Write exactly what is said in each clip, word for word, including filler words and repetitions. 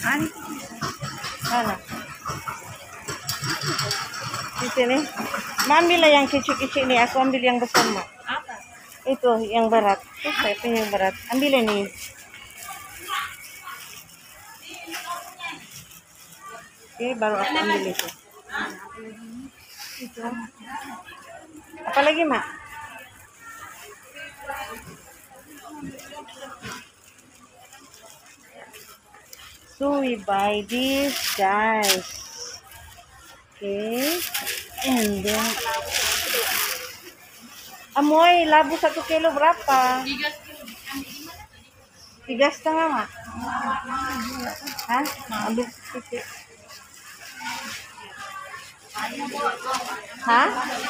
Ani. Mana? Di sini. Ma, ambil lah yang kecil-kecil nih. Aku ambil yang besar, Ma. Apa? Itu yang berat. Itu saya punya yang berat. Ambil ini. Oke, baru aku ambil itu. Itu. Apa lagi, Mak? So we buy this, guys. Okay, and then amoy labu satu kilo berapa? Tiga setengah, Mak. Hah? Ambil sedikit. Hah?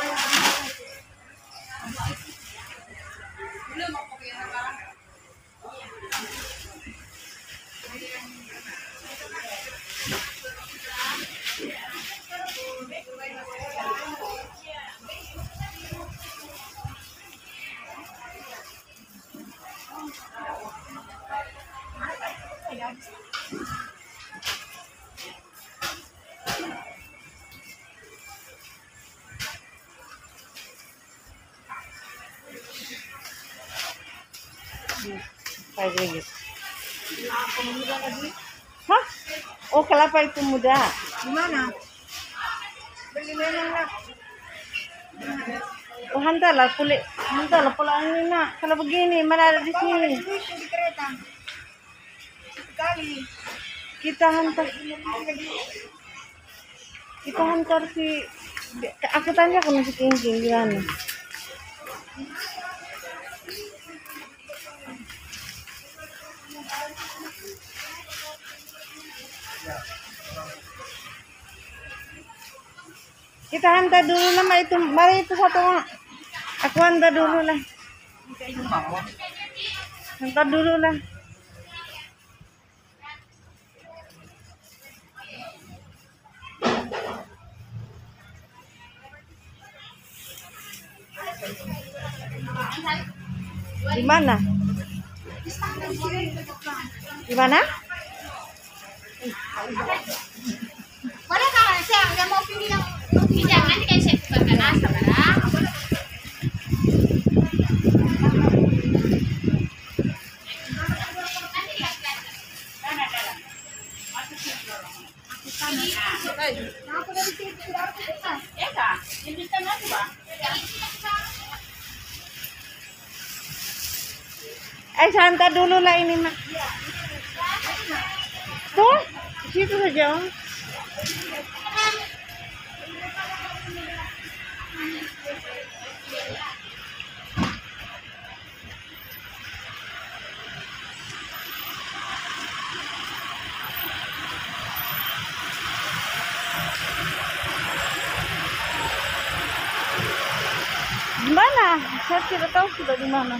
Five ringgit. Hah? Oh, kelapa itu muda. Gimana? Beli memang nak. Oh, hantarlah kulit. Hantarlah pula ini, Nak. Kalau begini, mana ada di Bawa sini? lagi duit di kereta. Sekali. Kita hantar. Kita hantar si. Aku tanya ke si Kinking gimana. Kita hantar dulu nama itu, mari itu satu, Mak. Aku hantar dulu lah. Hantar dulu lah. Di mana? Di mana? Boleh kalau saya nggak mau pilih yang mau pilih jangan nanti kayak saya bukan asa barang. Eh, santai dulu lah ini, Mak. Tuh, situ saja. Om. Di mana? Saya tidak tahu sudah di mana.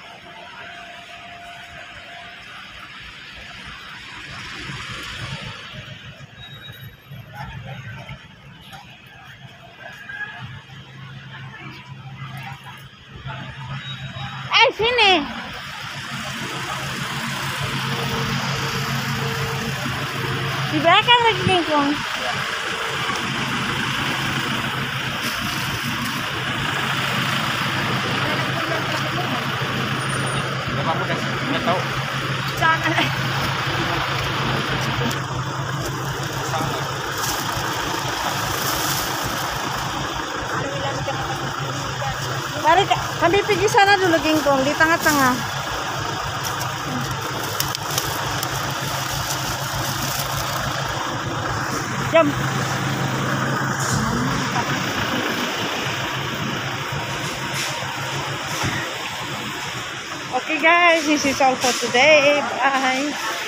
Eh, sini. Di belakang lagi Kingkong. Aku udah nggak tahu. Jangan. Mari kami pergi sana dulu, Kingkong, di tengah-tengah. Jom. Okay guys, this is all for today. Bye.